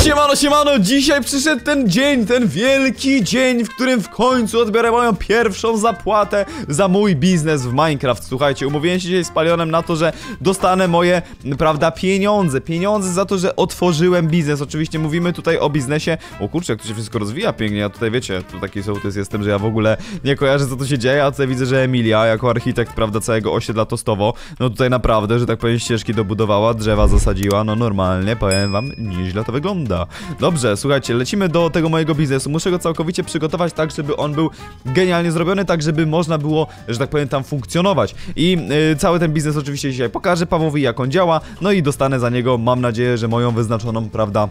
Siemano, siemano, dzisiaj przyszedł ten dzień, ten wielki dzień, w którym w końcu odbiorę moją pierwszą zapłatę za mój biznes w Minecraft. Słuchajcie, umówiłem się dzisiaj z Palionem na to, że dostanę moje, prawda, pieniądze za to, że otworzyłem biznes. Oczywiście mówimy tutaj o biznesie. O kurczę, jak tu się wszystko rozwija pięknie, ja tutaj wiecie, tu taki sołtys jestem, że ja w ogóle nie kojarzę, co tu się dzieje, a tutaj widzę, że Emilia, jako architekt, prawda, całego osiedla Tostowo, no tutaj naprawdę, że tak powiem, ścieżki dobudowała, drzewa zasadziła, no normalnie, powiem wam, nieźle to wygląda. Dobrze, słuchajcie, lecimy do tego mojego biznesu. Muszę go całkowicie przygotować tak, żeby on był genialnie zrobiony, tak żeby można było, że tak powiem, tam funkcjonować. I cały ten biznes oczywiście dzisiaj pokażę Pawłowi, jak on działa, no i dostanę za niego, mam nadzieję, że moją wyznaczoną, prawda,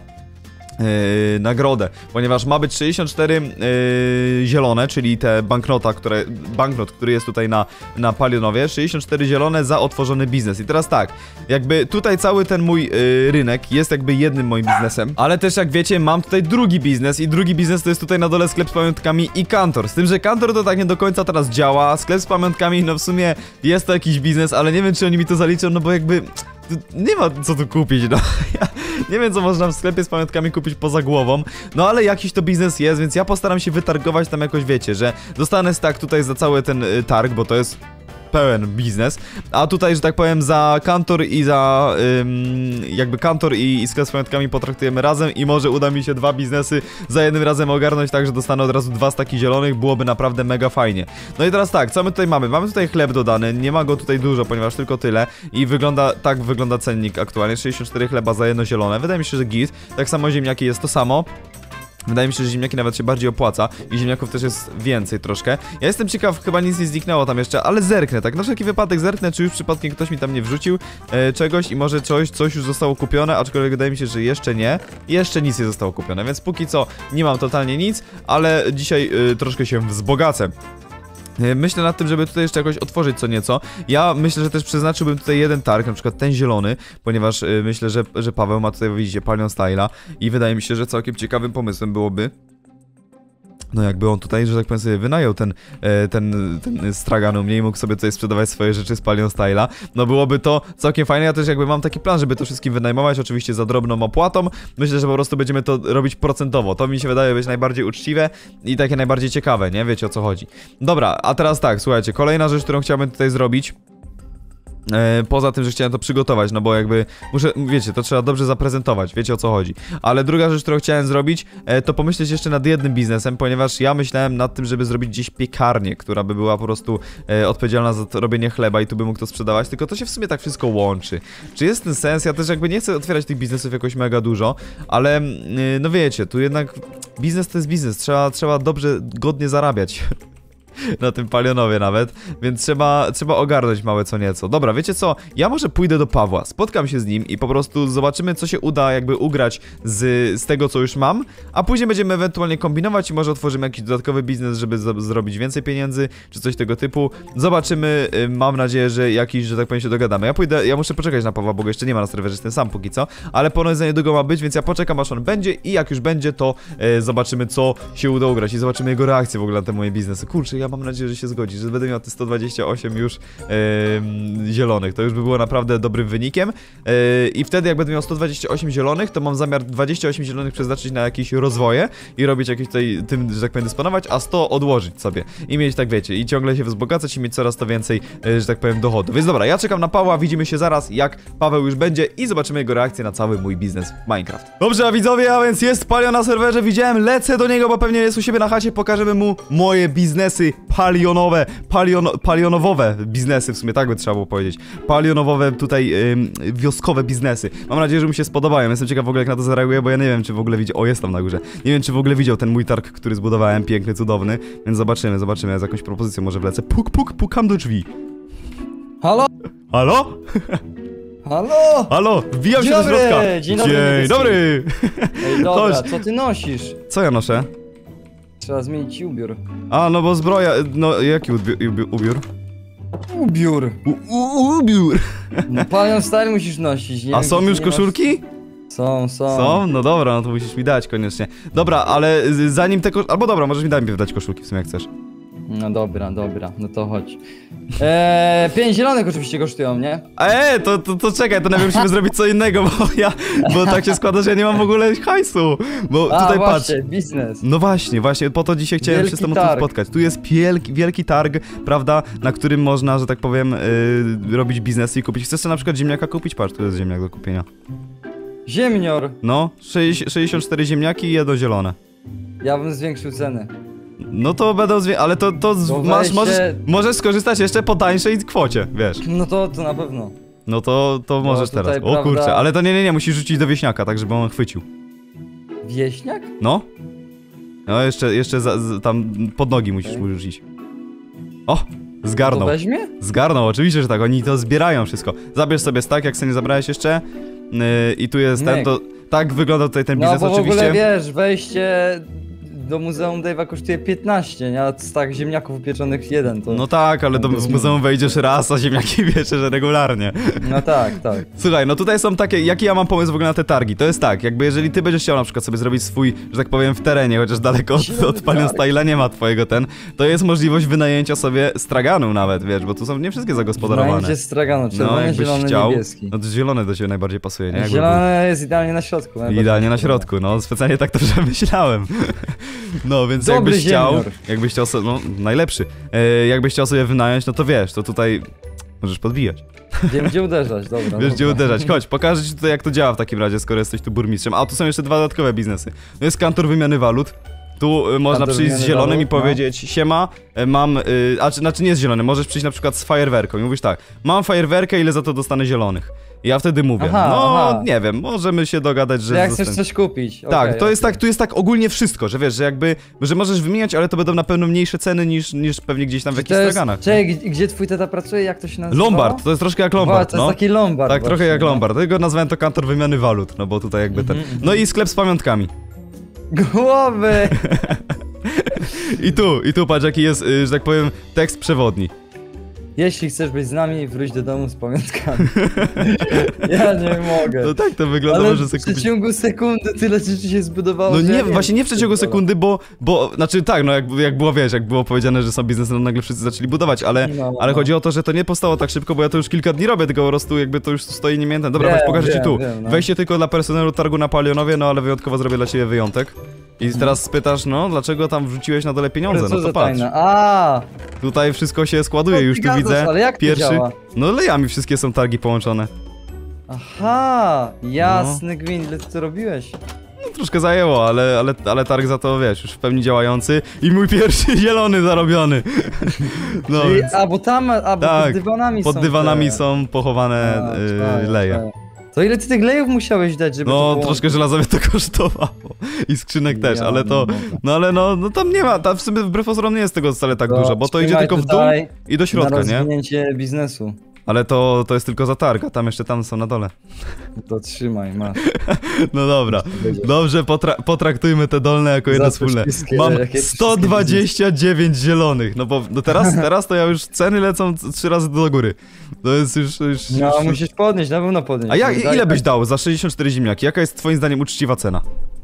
nagrodę, ponieważ ma być 64 zielone, czyli te banknot, który jest tutaj na Palionowie, 64 zielone za otworzony biznes. I teraz tak, jakby tutaj cały ten mój rynek jest jakby jednym moim biznesem, ale też jak wiecie, mam tutaj drugi biznes i drugi biznes to jest tutaj na dole sklep z pamiątkami i kantor, z tym, że kantor to tak nie do końca teraz działa, sklep z pamiątkami, no w sumie jest to jakiś biznes, ale nie wiem, czy oni mi to zaliczą, no bo jakby nie ma co tu kupić, no. Ja nie wiem, co można w sklepie z pamiątkami kupić poza głową, no ale jakiś to biznes jest, więc ja postaram się wytargować tam jakoś, wiecie, że dostanę stack tutaj za cały ten targ, bo to jest pełen biznes, a tutaj, że tak powiem, za kantor i za jakby kantor i sklep z pamiątkami potraktujemy razem i może uda mi się dwa biznesy za jednym razem ogarnąć, tak, że dostanę od razu dwa staki zielonych, byłoby naprawdę mega fajnie. No i teraz tak, co my tutaj mamy? Mamy tutaj chleb dodany, nie ma go tutaj dużo, ponieważ tylko tyle i tak wygląda cennik aktualnie, 64 chleba za jedno zielone, wydaje mi się, że git, tak samo ziemniaki jest to samo. Wydaje mi się, że ziemniaki nawet się bardziej opłaca i ziemniaków też jest więcej troszkę. Ja jestem ciekaw, chyba nic nie zniknęło tam jeszcze, ale zerknę, tak na wszelki wypadek zerknę, czy już przypadkiem ktoś mi tam nie wrzucił czegoś i może coś już zostało kupione, aczkolwiek wydaje mi się, że jeszcze nie. Jeszcze nic nie zostało kupione, więc póki co nie mam totalnie nic, ale dzisiaj troszkę się wzbogacę. Myślę nad tym, żeby tutaj jeszcze jakoś otworzyć co nieco. Ja myślę, że też przeznaczyłbym tutaj jeden targ, na przykład ten zielony, ponieważ myślę, że Paweł ma tutaj, widzicie, Palion Style'a i wydaje mi się, że całkiem ciekawym pomysłem byłoby, no jakby on tutaj, że tak powiem, sobie wynajął ten stragan u mnie i mógł sobie tutaj sprzedawać swoje rzeczy z Palion Style'a. No byłoby to całkiem fajne, ja też jakby mam taki plan, żeby to wszystkim wynajmować, oczywiście za drobną opłatą. Myślę, że po prostu będziemy to robić procentowo. To mi się wydaje być najbardziej uczciwe i takie najbardziej ciekawe, nie? Wiecie, o co chodzi. Dobra, a teraz tak, słuchajcie, kolejna rzecz, którą chciałbym tutaj zrobić. Poza tym, że chciałem to przygotować, no bo jakby muszę, wiecie, to trzeba dobrze zaprezentować, wiecie, o co chodzi. Ale druga rzecz, którą chciałem zrobić, to pomyśleć jeszcze nad jednym biznesem, ponieważ ja myślałem nad tym, żeby zrobić gdzieś piekarnię, która by była po prostu odpowiedzialna za to robienie chleba i tu bym mógł to sprzedawać, tylko to się w sumie tak wszystko łączy. Czy jest ten sens? Ja też jakby nie chcę otwierać tych biznesów jakoś mega dużo, ale no wiecie, tu jednak biznes to jest biznes, trzeba dobrze, godnie zarabiać. Na tym Palionowie nawet, więc trzeba ogarnąć małe co nieco. Dobra, wiecie co? Ja może pójdę do Pawła, spotkam się z nim i po prostu zobaczymy, co się uda jakby ugrać z tego, co już mam, a później będziemy ewentualnie kombinować i może otworzymy jakiś dodatkowy biznes, żeby zrobić więcej pieniędzy, czy coś tego typu. Zobaczymy, mam nadzieję, że jakiś, że tak powiem, się dogadamy. Ja muszę poczekać na Pawła, bo go jeszcze nie ma na serwerze, jestem sam póki co, ale ponoć za niedługo ma być, więc ja poczekam, aż on będzie i jak już będzie, to zobaczymy, co się uda ugrać i zobaczymy jego reakcję w ogóle na te moje biznesy. Kurczę, ja mam nadzieję, że się zgodzi, że będę miał te 128 już zielonych. To już by było naprawdę dobrym wynikiem. I wtedy jak będę miał 128 zielonych, to mam zamiar 28 zielonych przeznaczyć na jakieś rozwoje i robić jakieś tutaj tym, że tak powiem, dysponować, a 100 odłożyć sobie. I mieć, tak wiecie, i ciągle się wzbogacać i mieć coraz to więcej, że tak powiem, dochodu. Więc dobra, ja czekam na Pawła, widzimy się zaraz, jak Paweł już będzie i zobaczymy jego reakcję na cały mój biznes w Minecraft. Dobrze, a widzowie, a więc jest Palion na serwerze, widziałem, lecę do niego, bo pewnie jest u siebie na chacie, pokażemy mu moje biznesy palionowowe biznesy, w sumie tak by trzeba było powiedzieć. Palionowowe tutaj wioskowe biznesy. Mam nadzieję, że mu się spodobają. Jestem ciekaw w ogóle, jak na to zareaguje, bo ja nie wiem, czy w ogóle widzi... O, jest tam na górze. Nie wiem, czy w ogóle widział ten mój targ, który zbudowałem, piękny, cudowny. Więc zobaczymy, z jakąś propozycją może wlecę. Pukam do drzwi. Halo? Halo? Halo? Halo, wbijam się do środka. Dzień dobry. Dzień dobry. Ej, dobra, co ty nosisz? Co ja noszę? Trzeba zmienić ubiór. A, no bo zbroja, no jaki ubiór? Ubiór. Ubiór. No Palion Style musisz nosić, nie? A są już koszulki? Są. Są? No dobra, no to musisz mi dać koniecznie. Dobra, ale zanim te albo dobra, możesz mi dać koszulki w sumie jak chcesz. No dobra, no to chodź. 5 zielonych oczywiście kosztują, nie? To czekaj, to najpierw musimy zrobić co innego, bo tak się składa, że ja nie mam w ogóle hajsu. Bo tutaj patrz. Właśnie, biznes. No właśnie, po to dzisiaj chciałem Wielki się z tobą tu targ. spotkać. Tu jest wielki targ, prawda, na którym można, że tak powiem, robić biznes i kupić. Chcesz sobie na przykład ziemniaka kupić? Patrz, tu jest ziemniak do kupienia. Ziemnior. No, 64 ziemniaki i jedno zielone. Ja bym zwiększył ceny. No to będą ale to weź możesz skorzystać jeszcze po tańszej kwocie, wiesz. No to na pewno. No to możesz tutaj, teraz. O prawda- kurczę, ale to nie, musisz rzucić do wieśniaka, tak żeby on chwycił. Wieśniak? No. No jeszcze tam pod nogi musisz mu rzucić. O! To Zgarnął. weźmie? Zgarnął, oczywiście, że tak, oni to zbierają wszystko. Zabierz sobie stack, jak sobie nie zabrałeś jeszcze. I tu jest ten, Myk. to tak wygląda tutaj ten No biznes bo w oczywiście. ogóle wiesz, wejście do Muzeum Dave'a kosztuje 15, nie? A tak ziemniaków upieczonych 1 to... No tak, ale do muzeum wejdziesz raz, a ziemniaki wiesz, że regularnie. No tak. Słuchaj, no tutaj są takie, jaki ja mam pomysł w ogóle na te targi? To jest tak, jakby jeżeli ty będziesz chciał na przykład sobie zrobić swój, że tak powiem, w terenie, chociaż daleko od Palion Style'a nie ma twojego to jest możliwość wynajęcia sobie straganu nawet, wiesz, bo tu są nie wszystkie zagospodarowane. Będzie stragano, czerwony, No, jakbyś zielony, chciał, niebieski. no to zielone do ciebie najbardziej pasuje, nie? Jakby Zielone jest idealnie na środku. idealnie na środku, no specjalnie tak to przemyślałem. No więc Dobry jakbyś chciał sobie, no najlepszy, jakbyś chciał sobie wynająć, no to wiesz, to tutaj możesz podbijać. Wiem gdzie uderzać, dobra. Wiesz gdzie uderzać, chodź, pokażę ci tutaj jak to działa w takim razie, skoro jesteś tu burmistrzem. A tu są jeszcze dwa dodatkowe biznesy. To jest kantor wymiany walut. Tu można Kantor przyjść z wymiany zielonym walut, i powiedzieć, siema, mam, znaczy nie z zielonym, możesz przyjść na przykład z fajerwerką i mówisz tak, mam fajerwerkę, ile za to dostanę zielonych? I ja wtedy mówię, Aha. nie wiem, możemy się dogadać, że... Jak chcesz coś kupić. Tak, okej, to jest tak, tu jest tak ogólnie wszystko, że wiesz, że jakby, że możesz wymieniać, ale to będą na pewno mniejsze ceny niż pewnie gdzieś tam w jakichś straganach. Czekaj, gdzie twój tata pracuje? Jak to się nazywa? Lombard, to jest troszkę jak Lombard, To jest taki Lombard. Tak, trochę właśnie, jak no. Lombard, dlatego nazwałem to kantor wymiany walut, no bo tutaj jakby ten... No i sklep z pamiątkami. Głowy! I tu patrz jaki jest, że tak powiem, tekst przewodni. Jeśli chcesz być z nami, wróć do domu z pamiątkami. Ja nie mogę. No tak to wygląda, Ale może w sobie kupić... przeciągu sekundy tyle rzeczy się zbudowało, No że ja nie, właśnie nie w przeciągu sekundy, bo znaczy tak, no jak było, wiesz, jak było powiedziane, że są biznesy, no nagle wszyscy zaczęli budować, ale chodzi o to, że to nie powstało tak szybko, bo ja to już kilka dni robię, tylko po prostu jakby to już stoi niemiętne. Dobra, Wiem, chodź, pokażę ci wiem, tu. wiem, no. Wejście tylko dla personelu targu na Palionowie, no ale wyjątkowo zrobię dla ciebie wyjątek. I teraz spytasz, no dlaczego tam wrzuciłeś na dole pieniądze, Co no to za patrz. tajna? A, Tutaj wszystko się składuje, No, już tu gadasz, widzę. ale jak to Pierwszy. działa? No lejami wszystkie są targi połączone. aha, jasny gwint, ile ty to robiłeś? No, troszkę zajęło, ale targ za to wiesz, już w pełni działający i mój pierwszy zielony zarobiony. No Czyli, więc bo tak, pod dywanami pod są dywanami te... są pochowane leje. czaję. To ile ty tych lejów musiałeś dać, żeby to No było... troszkę żelazowe to kosztowało. I skrzynek też, Ja ale to. nie mogę. No ale no tam nie ma, tam w sumie wbrew pozorom nie jest tego wcale tak dużo, bo to idzie trzymaj tylko w dół tutaj i do środka, na nie? rozwinięcie biznesu. Ale to jest tylko za targ, a tam jeszcze tam są na dole. To trzymaj, masz. No dobra. Dobrze, potraktujmy te dolne jako jedno Za wspólne. wszystkie- Mam jakie 129 zielonych. No bo no teraz to ja już ceny lecą 3 razy do góry. To jest już No, musisz podnieść, na pewno podnieść. A Daj ile byś tak dał za 64 ziemniaki? Jaka jest twoim zdaniem uczciwa cena?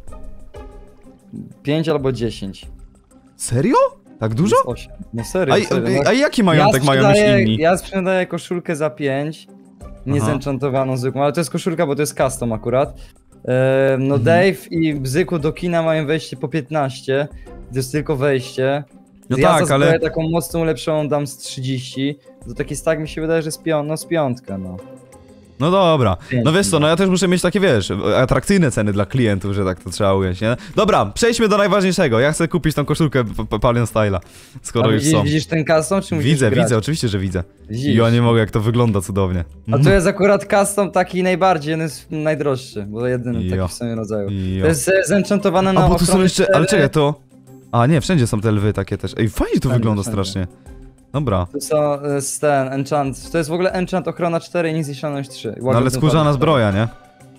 5 albo 10. Serio? Tak dużo? 8. No serio, serio. No, A jaki majątek mają już inni? Ja sprzedaję koszulkę za 5. Niezenchantowaną zwykłą, ale to jest koszulka, bo to jest custom akurat. No Dave i Bzyku do kina mają wejście po 15. To jest tylko wejście. No Ja tak, za ale... taką mocną, ulepszoną dam z 30. To taki stack mi się wydaje, że z piątkę, no. No dobra, no wiesz co, no ja też muszę mieć takie, wiesz, atrakcyjne ceny dla klientów, że tak to trzeba ująć, nie? Dobra, przejdźmy do najważniejszego, ja chcę kupić tą koszulkę Palion Style'a, skoro już są. Widzisz ten custom, czy musisz grać? Widzę, oczywiście, że widzę. Widzisz? I ja nie mogę, jak to wygląda cudownie. A to jest akurat custom taki najbardziej, on jest najdroższy, bo jedyny Jo. taki w swoim rodzaju. Jo. To jest zenchantowane na A bo tu są ochronę jeszcze, ale 4. czekaj, to... A nie, wszędzie są te lwy takie też. Ej, fajnie to Wszędzie, wygląda wszędzie. strasznie. Dobra. To są ten enchant, to jest w ogóle enchant ochrona 4 i niezniszczalność 3. No ale skórzana zbroja, nie?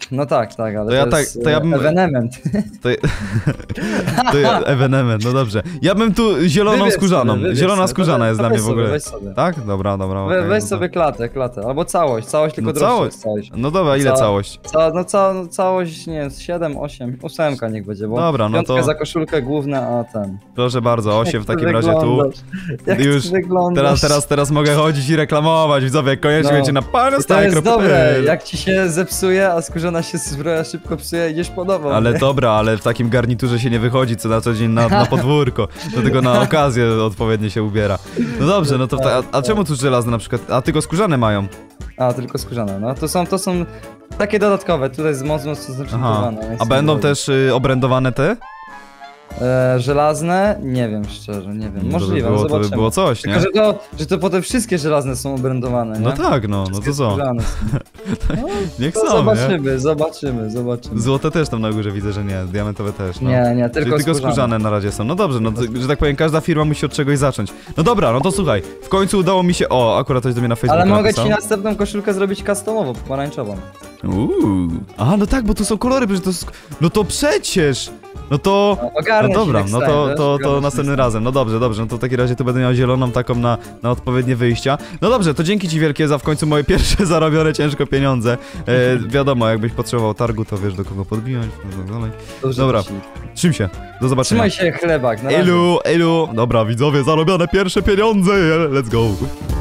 No tak, ale To to, ja jest to ja bym- ewenement. Ewenement, no dobrze. Ja bym tu zieloną Wybierz skórzaną. sobie, wybierz Zielona sobie. skórzana jest To dla mnie weź w ogóle. sobie, weź sobie. Tak? Dobra, okej, Weź no to- sobie klatę, albo całość tylko No droższa całość. jest całość. No dobra, ile Ca- całość? Całość, nie wiem, 7, 8, 8 niech będzie, bo Dobra, no piątka to- za koszulkę główne, a ten... Proszę bardzo, 8 w Jak ty takim razie tu. wyglądasz? Jak Już ty wyglądasz? Teraz mogę chodzić i reklamować, widzowie, koniecznie No. będzie na I to jest dobre, jak ci się zepsuje, a skórzana się zbroja szybko psuje, idziesz po nową. Ale nie? dobra, ale w takim garniturze się nie wychodzi co na co dzień na podwórko. Do tego na okazję odpowiednio się ubiera. No dobrze, no to a czemu tu żelazne na przykład? A tylko skórzane mają. A, tylko skórzane, no to są takie dodatkowe, tutaj jest mocno Aha. zaczynkowane. A będą też obrędowane te? Żelazne? Nie wiem, szczerze, nie wiem. Możliwe, to by zobaczymy. było coś, nie? Tylko, że to potem wszystkie żelazne są obrędowane, nie? No tak, no to Wszystkie co? skórzane są. Niech No, są, nie? zobaczymy. Złote też tam na górze widzę, że nie, diamentowe też, no. Nie, Czyli tylko tylko skórzane na razie są. No dobrze, no że tak powiem, każda firma musi od czegoś zacząć. No dobra, no to słuchaj, w końcu udało mi się. O, akurat ktoś do mnie na Facebooku Ale mogę napisał. ci następną koszulkę zrobić customową, pomarańczową. A, no tak, bo tu są kolory, przecież to jest... No to przecież! No to... No, ogarnę No dobra, ci no next time, to wiesz? następnym razem. No dobrze, no to w takim razie tu będę miał zieloną taką na odpowiednie wyjścia. No dobrze, to dzięki ci wielkie za w końcu moje pierwsze zarobione ciężko pieniądze. Wiadomo, jakbyś potrzebował targu, to wiesz do kogo podbijąć. No, dalej. Dobrze, Dobra. ci. Trzym się, do zobaczenia. Trzymaj się, chlebak, na razie. Elu. Dobra, widzowie, zarobione pierwsze pieniądze, let's go.